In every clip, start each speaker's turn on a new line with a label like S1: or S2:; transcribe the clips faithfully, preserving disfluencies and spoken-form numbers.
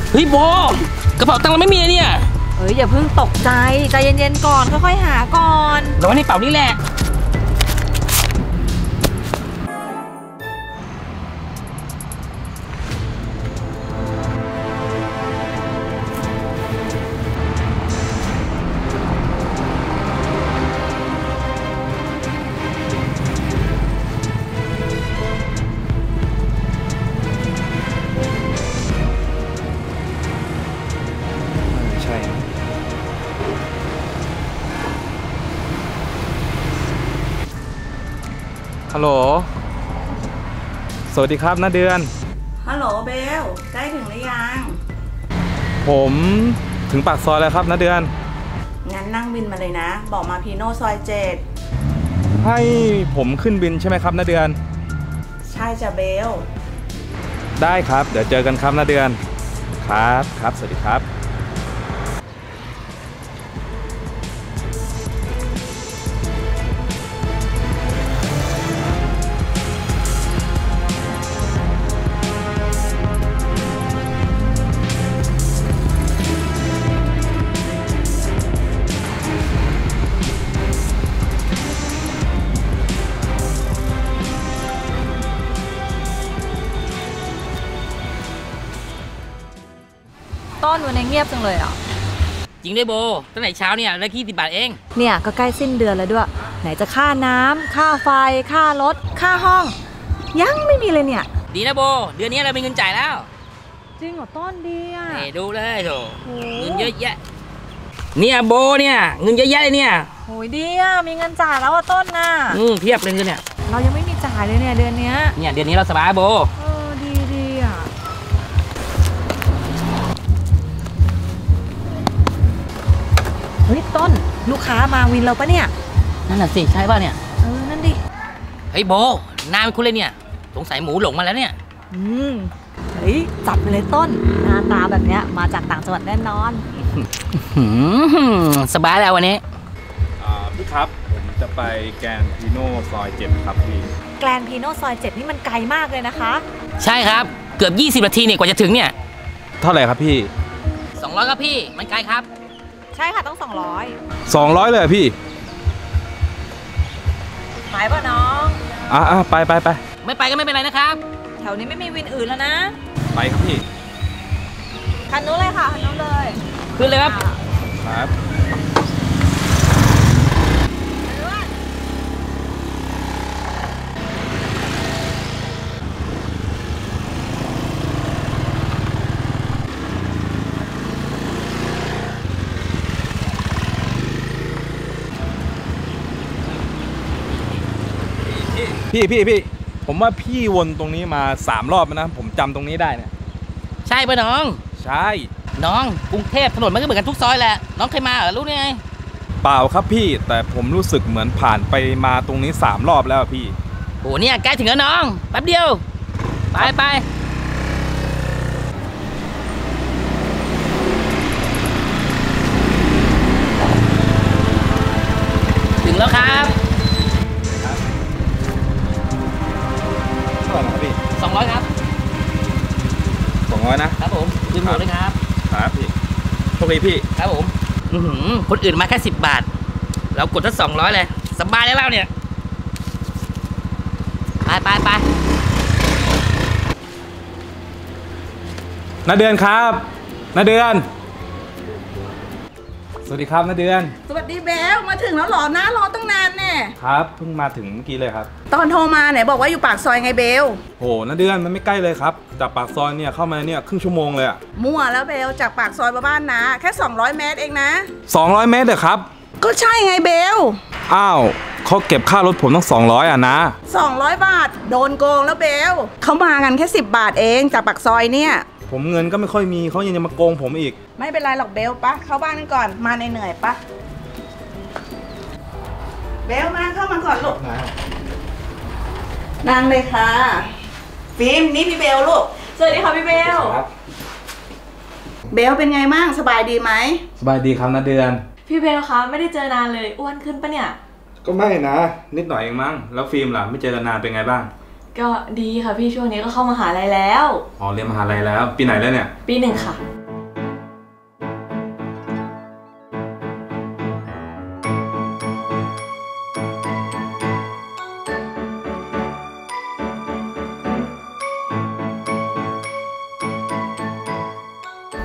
S1: เฮ้ยโบกระเป๋าตังค์เราไม่มีเนี่ย
S2: เฮ้ยอย่าเพิ่งตกใจใจเย็นๆก่อนค่อยๆหาก่อน
S1: เราไว้ในเป๋านี่แหละ
S3: ฮัลโหลสวัสดีครับน้าเดือน
S2: ฮัลโหลเบลใกล้ถึงหรือยัง
S3: ผมถึงปากซอยแล้วครับน้าเดือน
S2: งั้นนั่งบินมาเลยนะบอกมาพีโน่ซอยเจ็ด
S3: ให้ผมขึ้นบินใช่ไหมครับน้าเดือน
S2: ใช่จ้ะเบล
S3: ได้ครับเดี๋ยวเจอกันครับน้าเดือนครับครับสวัสดีครับ
S2: ต้นวันนี้เงียบจังเลยอ่ะ
S1: จริงด้วยโบตั้งแต่เช้าเนี่ยได้ยี่สิบบาทเอง
S2: เนี่ยก็ใกล้สิ้นเดือนแล้วด้วยไหนจะค่าน้ำค่าไฟค่ารถค่าห้องยังไม่มีเลยเนี่ย
S1: ดีนะโบเดือนนี้เรามีเงินจ่ายแล้ว
S2: จริงเหรอต้นดีอ่ะ
S1: นี่ดูเลยโถเงินเยอะแยะเนี่ยโบเนี่ยเงินเยอะแยะเลยเนี่ย
S2: โหยดีอ่ะมีเงินจ่ายแล้วอ่ะต้นน่ะ
S1: อืมเพียบเลยเงินเนี่ย
S2: เรายังไม่มีจ่ายเลยเนี่ยเดือนนี้
S1: เนี่ยเดือนนี้เราสบายโบ
S2: เออดีดีอ่ะเฮ้ยต้นลูกค้ามาวินเราปะเนี่ย
S1: นั่นน่ะสิใช่ป่ะเนี่ย
S2: เออนั่นดิ
S1: เฮ้ยโบหน้าเป็นคุณเลยเนี่ยสงสัยหมูหลงมาแล้วเนี่ย
S2: อืมเฮ้ยจับไปเลยต้นหน้าตาแบบเนี้ยมาจากต่างจังหวัดแน่นอน
S1: สบายแล้ววันนี้
S3: พี่ครับผมจะไปแกรนด์พีโน่ซอยเจ็ดครับพี่
S2: แกรนด์พีโน่ซอยเจ็ดนี่มันไกลมากเลยนะคะ
S1: ใช่ครับเกือบยี่สิบนาทีเนี่ยกว่าจะถึงเนี่ย
S3: เท่าไหร่ครับพี่
S1: สองร้อยครับพี่มันไกลครับ
S2: ใช่ค่ะต้องสองร้อย
S3: สองร้อยเลยพี่
S2: ไปป่ะน้อง
S3: อ่ะไปไปไป
S1: ไม่ไปก็ไม่เป็นไรนะครับ
S2: แถวนี้ไม่มีวินอื่นแล้วนะ
S3: ไปครับพี่
S2: คันนู้นเลยค่ะคันนู้นเลย
S1: ขึ้นเลยครับ
S3: ครับพี่พี่พี่ผมว่าพี่วนตรงนี้มาสามรอบนะผมจำตรงนี้ได้เนี่ย
S1: ใช่ป่ะน้อง
S3: ใช่
S1: น้องกรุงเทพถนนมันก็เหมือนกันทุกซอยแหละน้องเคยมาเหรอรู้ไง
S3: เปล่าครับพี่แต่ผมรู้สึกเหมือนผ่านไปมาตรงนี้สามรอบแล้วพี่
S1: โหเนี่ยใกล้ถึงแล้วน้องแป๊บเดียวไปไปถึงแล้วครับ
S3: เท่าไหร่ครับพี่
S1: สองร้อยครับ
S3: สองร้อยนะครับ
S1: ผมคืนหมดเลยครับ
S3: ครับพี่โชคดีพี่
S1: ครับผมคนอื่นมาแค่สิบบาทเรากดทั้งสองร้อยเลยสบายแล้วเราเนี่ยไปไปไป
S3: น้าเดือนครับน้าเดือนสวัสดีครับน้าเดือน
S2: สวัสดีเบลมาถึงแล้วหรอนะรอตั้งนานแน่
S3: ครับเพิ่งมาถึงเมื่อกี้เลยครับ
S2: ตอนโทรมาไหนบอกว่าอยู่ปากซอยไงเบล
S3: โหน้าเดือนมันไม่ใกล้เลยครับจากปากซอยเนี่ยเข้ามาเนี่ยครึ่งชั่วโมงเลยอะ
S2: มั่วแล้วเบลจากปากซอยมาบ้านนะแค่สองร้อยเมตรเองนะ
S3: สองร้อยเมตรเหรอครับ
S2: ก็ใช่ไงเบล
S3: อ้าวเขาเก็บค่ารถผมต้องสองร้อยอ่ะนะ
S2: สองร้อยบาทโดนโกงแล้วเบลเขามากันแค่สิบบาทเองจากปากซอยเนี่ย
S3: ผมเงินก็ไม่ค่อยมีเขายังจะมาโกงผมอีก
S2: ไม่เป็นไรหรอกเบลปะเข้าบ้านกันก่อนมาเหนื่อยปะเบลมาเข้ามาก่อนลูกนั่งเลยค่ะฟิล์มนี่พี่เบลลูกสวัสดีค่ะพี่เบลเบลเป็นไงบ้างสบายดีไหม
S3: สบายดีครับน้าเดือน
S4: พี่เบลคะไม่ได้เจอนานเลยอ้วนขึ้นปะเนี่ย
S3: ก็ไม่นะนิดหน่อยเองมั้งแล้วฟิล์มล่ะไม่เจอกันนานเป็นไงบ้าง
S4: ก็ดีค่ะพี่ช่วงนี้ก็เข้ามหาลัยแล้ว
S3: อ๋อเรียนมหาลัยแล้วปีไหนแล้วเนี่ย
S4: ปีหนึ่งค่ะ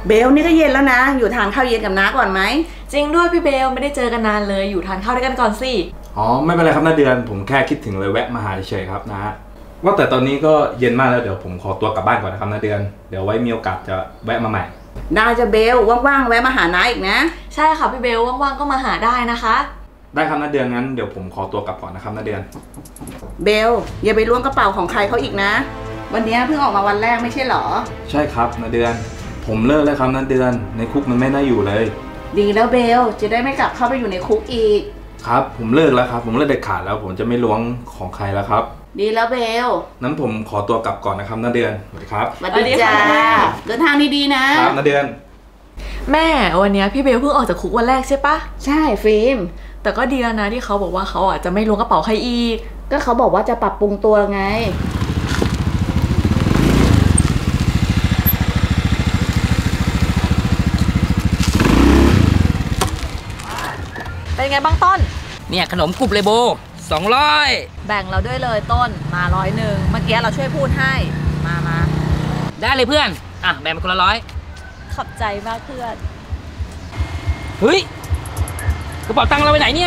S2: เบลนี่ก็เย็นแล้วนะ อยู่ทานข้าวเย็นกับน้าก่อนไหม
S4: จริงด้วยพี่เบลไม่ได้เจอกันนานเลยอยู่ทานข้าวด้วยกันก่อนสิ
S3: อ๋อไม่เป็นไรครับน้าเดือนผมแค่คิดถึงเลยแวะมาหาเฉยๆครับนะว่าแต่ตอนนี้ก็เย็นมากแล้วเดี๋ยวผมขอตัวกลับบ้านก่อนนะครับน้าเดือนเดี๋ยวไว้มีโอกาสจะแวะมาใหม่
S2: ได้จะเบลว่างๆแวะมาหาน้าอีกนะ
S4: ใช่ค่ะพี่เบลว่างๆก็มาหาได้นะคะ
S3: ได้ครับน้าเดือนงั้นเดี๋ยวผมขอตัวกลับก่อนนะครับน้าเดือน
S2: เบลอย่าไปล้วงกระเป๋าของใครเขาอีกนะวันนี้เพิ่งออกมาวันแรกไม่ใช่หรอ
S3: ใช่ครับน้าเดือนผมเลิกแล้วครับน้าเดือนในคุกมันไม่น่าอยู่เลย
S2: ดีแล้วเบลจะได้ไม่กลับเข้าไปอยู่ในคุกอีก
S3: ครับผมเลิกแล้วครับผมเลิกเด็ดขาดแล้วผมจะไม่ล้วงของใครแล้วครับ
S2: ดีแล้วเบล
S3: นั้นผมขอตัวกลับก่อนนะครับน้าเดือนสวัสดีครับ
S2: สวัสดีจ้าเดินทางดีๆนะครับ
S3: น้าเดือน
S4: แม่วันนี้พี่เบลเพิ่งออกจากคุกวันแรกใช่ปะ
S2: ใช่ฟิล์ม
S4: แต่ก็ดีแล้วนะที่เขาบอกว่าเขาอ่ะจะไม่ล้วงกระเป๋าใครอีก
S2: ก็เขาบอกว่าจะปรับปรุงตัวไง
S4: เป็นไงบ้างต้น
S1: เนี่ยขนมกรุบเลยโบสองร้อย
S4: แบ่งเราด้วยเลยต้นมาร้อยหนึ่งเมื่อกี้เราช่วยพูดให้มามา
S1: ได้เลยเพื่อนอ่ะแบ่งมาคนละร้อย
S4: ขอบใจมากเพื่อน
S1: เฮ้ยกระเป๋าตังค์เราไปไหนเนี่ย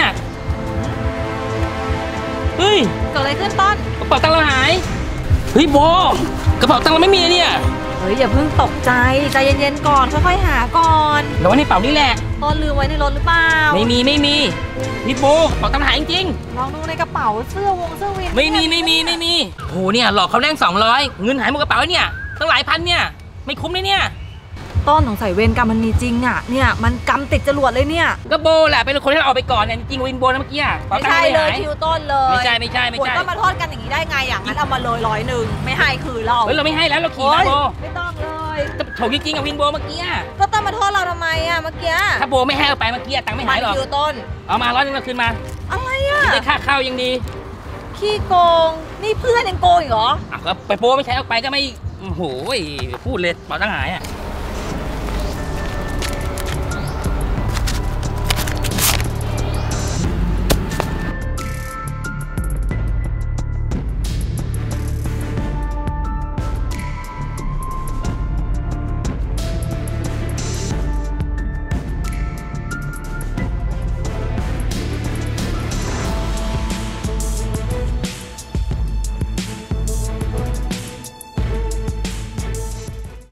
S1: เฮ้ย
S4: เกิดอะไรขึ้นต้น
S1: กระเป๋าตังค์เราหายเฮ้ยโบกระเป๋าตังค์เราไม่มีเนี่ย
S4: เฮ้ยอย่าเพิ่งตกใจใจเย็นๆก่อนค่อยๆหาก่อน
S1: แล้วว่าในเป๋านี่แหละ
S4: ต้นลืมไว้ในรถหรือเปล่า
S1: ไม่มีไม่มีพี่โบกระเป๋าตังค์หายจริง
S4: ๆลองดูในกระเป๋าเสื้อวงเสื้อวิน
S1: ไม่มีไม่มีไม่มีโหเนี่ยหลอกเขาแรงสองร้อยเงินหายหมดกระเป๋าเนี่ยตั้งหลายพันเนี่ยไม่คุ้มเลยเนี่ย
S4: ต้นสงสัยเวรกรรมมันมีจริงอ่ะเนี่ยมันกรรมติดจรวดเลยเนี่ย
S1: ก็โบแหละเป็นคนที่เราเอาไปก่อนเนี่ยจริงวินโบนะเมื่อกี้
S4: ไม่ใช่เลยคิวต้นเลย
S1: ไม่ใช่ไม่ใช่ไม่ใช่
S4: ก็มาทอดกันอย่างนี้ได้ไงอย่างนั้นเอามาเลยร้อยหนึ่งไม่ให้คือเรา
S1: เฮ้ยเราไม่ให้แล้วเราขี่มาโบ
S4: ไม่ต้องเลย
S1: โถจริงๆกับวินโบเมื่อกี้
S4: ก็ต้องมาโทษเราทำไมอ่ะเมื่อกี้
S1: ถ้าโบไม่ให้เอาไปเมื่อกี้ตังค์ไม่หายหรอก
S4: คิวต้น
S1: เอามาร้อยนึงเราคืนมา
S4: อะไรอ่ะ
S1: ได้ค่าข้าวยังดี
S4: ขี้โกงนี่เพื่อนยังโกงอีกเหรอ
S1: อ่ะก็ไปโบไม่ใช้เอาไปก็ไม่โอ้โหพูดเลยเป๋าตังค์หายอ่ะ